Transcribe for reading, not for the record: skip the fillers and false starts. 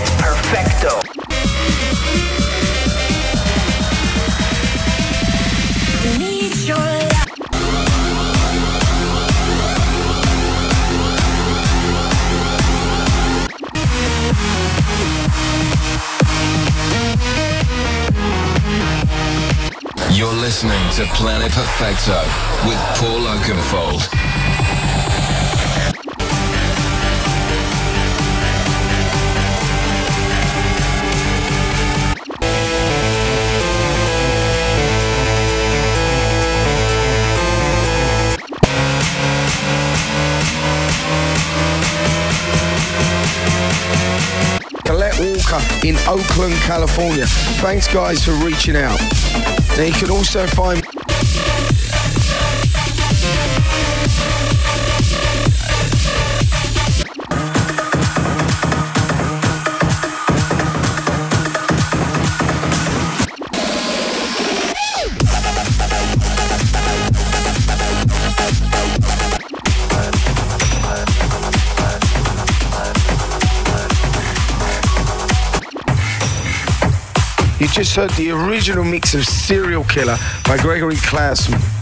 Perfecto. Need your love. You're listening to Planet Perfecto with Paul Oakenfold. Colette Walker in Oakland, California. Thanks guys for reaching out. Now you can also find You just heard the original mix of Serial Killer by Gregory Clausen.